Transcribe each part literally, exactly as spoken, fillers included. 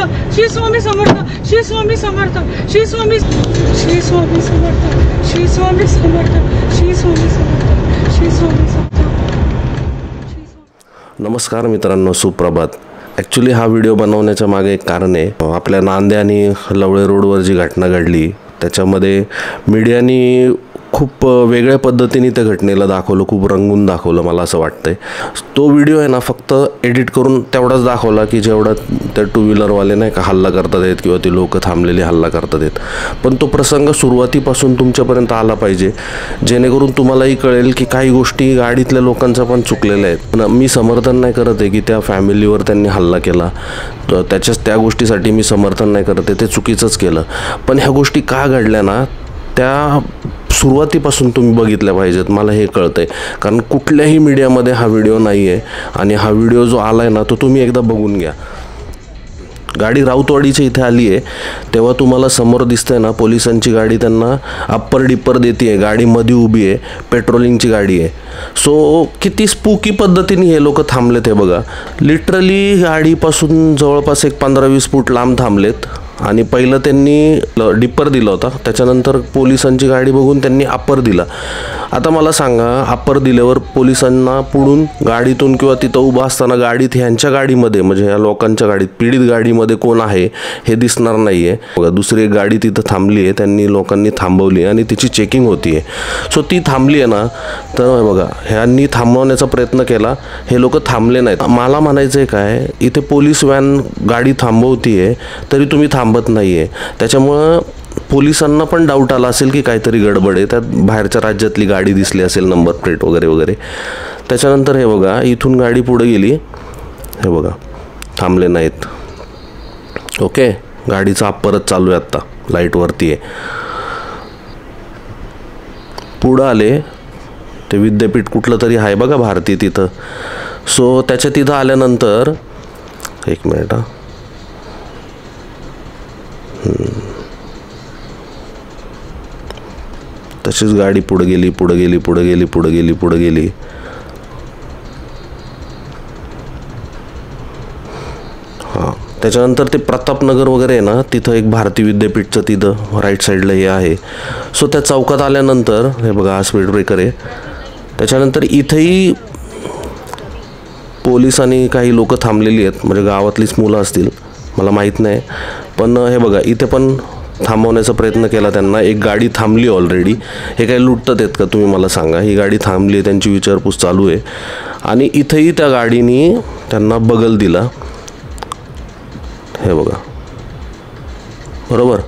श्री स्वामी समर्थ, श्री स्वामी समर्थ, श्री स्वामी श्री स्वामी समर्थ, श्री स्वामी समर्थ, श्री स्वामी समर्थ, श्री स्वामी समर्थ। नमस्कार मित्रांनो, सुप्रभात। ॲक्च्युली हा व्हिडिओ बनवण्याच्या मागे एक कारण आहे। आपल्या नांदे आणि लवळे रोडवर जी घटना घडली त्याच्यामध्ये मीडियानी खूप वेगळ्या पद्धतीने त्या घटनेला दाखवलं, खूप रंगून दाखवलं मला असं वाटतंय। तो व्हिडिओ आहे ना फक्त एडिट करून तेवढाच दाखवला की जेवढा त्या टू व्हीलरवाले नाही का हल्ला करतात आहेत किंवा ती लोक थांबलेली हल्ला करतात आहेत, पण तो प्रसंग सुरुवातीपासून तुमच्यापर्यंत आला पाहिजे जेणेकरून तुम्हालाही कळेल की काही गोष्टी गाडीतल्या लोकांचा पण चुकलेल्या आहेत। पण मी समर्थन नाही करत आहे की त्या फॅमिलीवर त्यांनी हल्ला केला, त्याच्याच त्या गोष्टीसाठी मी समर्थन नाही करत आहे, ते चुकीचंच केलं। पण ह्या गोष्टी का घडल्या ना त्या सुरुवातीपासून तुम्ही बघितल्या पाहिजेत, मला हे कळतंय। कारण कुठल्याही मीडियामध्ये हा व्हिडिओ नाही आहे आणि हा व्हिडिओ जो आला आहे ना तो तुम्ही एकदा बघून घ्या। गाडी राऊतवाडीच्या इथे आली आहे तेव्हा तुम्हाला समोर दिसतंय ना पोलिसांची गाडी त्यांना अप्पर डिप्पर देते आहे, गाडी मध्ये उभी आहे, पेट्रोलिंगची गाडी आहे। सो किती स्पूकी पद्धतीने हे लोक थांबलेत हे बघा। लिटरली गाडीपासून जवळपास एक पंधरा वीस फूट लांब थांबलेत आणि पहिलं त्यांनी डिप्पर दिला होता, त्याच्यानंतर पोलिसांची गाडी बघून त्यांनी अप्पर दिला। आता मला सांगा, अप्पर दिल्यावर पोलिसांना पुढून गाडीतून किंवा तिथं उभा असताना गाडीत ह्यांच्या गाडीमध्ये म्हणजे ह्या लोकांच्या गाडीत पीडित गाडीमध्ये कोण आहे हे दिसणार नाही आहे। बघा दुसरी एक गाडी तिथं थांबली आहे, त्यांनी लोकांनी थांबवली आणि तिची चेकिंग होती आहे। सो ती थांबली आहे ना, तर बघा ह्यांनी थांबवण्याचा प्रयत्न केला, हे लोक थांबले नाहीत। मला म्हणायचं आहे काय, इथे पोलीस व्हॅन गाडी थांबवती आहे तरी तुम्ही थांबत नाही आहे, त्याच्यामुळं पोलिसांना पण डाऊट आला असेल की काहीतरी गडबड आहे, त्यात बाहेरच्या राज्यातली गाडी दिसली असेल, नंबर प्लेट वगैरे वगैरे। त्याच्यानंतर हे बघा इथून गाडी पुढे गेली, हे बघा थांबले नाहीत। ओके, गाडीचा अप्परच चालू आहे, आत्ता लाईटवरती आहे। पुढं आले ते विद्यापीठ कुठलं तरी आहे बघा भारती तिथं। सो त्याच्या तिथं आल्यानंतर एक मिनिट हा तशीच गाडी पुढे गेली पुढे गेली पुढे गेली पुढे गेली पुढे गेली हां त्याच्यानंतर ते प्रतापनगर वगैरे आहे ना, तिथं एक भारती विद्यापीठचं तिथं राईट साईडला हे आहे। सो त्या चौकात आल्यानंतर हे बघा हा स्पीड ब्रेकर आहे। त्याच्यानंतर इथेही पोलीस आणि काही लोक थांबलेली आहेत, म्हणजे गावातलीच मुलं असतील, मला माहीत नाही। पण हे बघा इथे पण थांबवण्याचा प्रयत्न केला त्यांना, एक गाडी थांबली ऑलरेडी। हे काही लुटतात आहेत का तुम्ही मला सांगा, ही गाडी थांबली आहे, त्यांची विचारपूस चालू आहे आणि इथेही त्या गाडीने त्यांना बगल दिला, हे बघा बरोबर।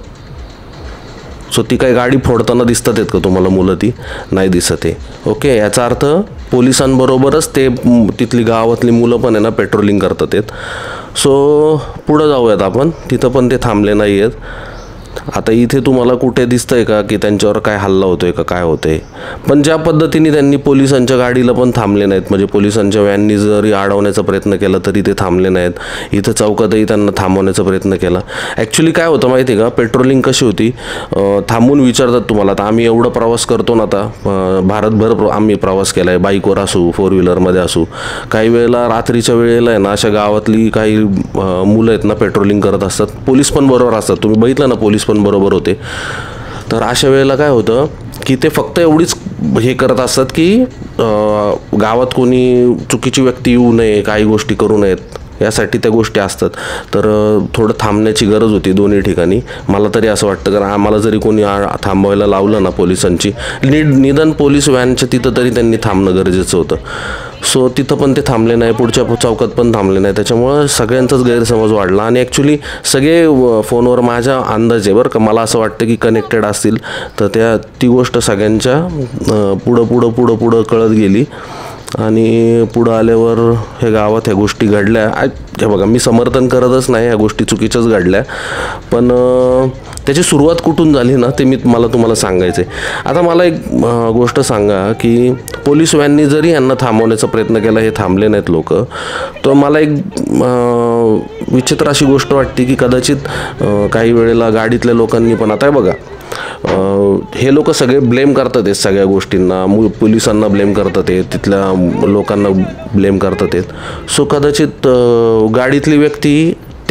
सो ती काही गाडी फोडताना दिसतात आहेत का तुम्हाला मुलं, ती नाही दिसत आहे। ओके, याचा अर्थ पोलिसांबरोबरच ते तिथली गावातली मुलं पण आहे ना पेट्रोलिंग करतात आहेत। सो पुढं जाऊयात आपण, तिथं पण ते थांबले नाही आहेत। आता इथे तुम्हाला कुठे दिसतंय का की त्यांच्यावर काय हल्ला होतोय का काय होतंय, पण ज्या पद्धतीने त्यांनी पोलिसांच्या गाडीला पण थांबले नाहीत, म्हणजे पोलिसांच्या व्हॅननी जरी अडवण्याचा प्रयत्न केला तरी ते थांबले नाहीत। इथं चौकातही त्यांना थांबवण्याचा प्रयत्न केला। ॲक्च्युली काय होतं माहिती आहे का, पेट्रोलिंग कशी होती, थांबून विचारतात तुम्हाला। आता आम्ही एवढं प्रवास करतो ना, आता भारतभर आम्ही प्रवास केला आहे, बाईकवर असू फोर व्हीलरमध्ये असू। काही वेळेला रात्रीच्या वेळेला आहे ना अशा गावातली काही मुलं आहेत ना पेट्रोलिंग करत असतात, पोलीस पण बरोबर असतात, तुम्ही बघितलं ना पोलीस पण बरोबर होते। तर अशा वेळेला काय होतं की ते फक्त एवढीच हे करत असतात की गावात कोणी चुकीची व्यक्ती येऊ नये, काही गोष्टी करू नयेत, यासाठी त्या गोष्टी असतात। तर थोडं थांबण्याची गरज होती दोन्ही ठिकाणी, मला तरी असं वाटतं। कारण आम्हाला जरी कोणी थांबवायला लावलं ना पोलिसांची, नि निदान पोलीस व्हॅनच्या तिथं तरी त्यांनी थांबणं गरजेचं होतं। सो तिथं पण ते थांबले नाही, पुढच्या चौकात पण थांबले नाही, त्याच्यामुळं सगळ्यांचाच गैरसमज वाढला। आणि ॲक्च्युली सगळे फोनवर माझ्या अंदाज आहे बरं का, मला असं वाटतं की कनेक्टेड असतील, तर त्या ती गोष्ट सगळ्यांच्या पुढं पुढं पुढं पुढं कळत गेली आणि पुढं आल्यावर हे गावात ह्या गोष्टी घडल्या। हे बघा मी समर्थन करतच नाही, ह्या गोष्टी चुकीच्याच घडल्या, पण त्याची सुरुवात कुठून झाली ना ते मी मला तुम्हाला सांगायचं आहे। आता मला एक गोष्ट सांगा की पोलीस व्हॅननी जरी यांना थांबवण्याचा प्रयत्न केला, हे थांबले नाहीत लोक, तर मला एक विचित्र अशी गोष्ट वाटते की कदाचित काही वेळेला गाडीतल्या लोकांनी पण, आता बघा हे लोक सगळे ब्लेम करतात आहेत सगळ्या गोष्टींना, पोलिसांना ब्लेम करतात आहेत, तिथल्या लोकांना ब्लेम करतात आहेत। सो कदाचित गाडीतली व्यक्ती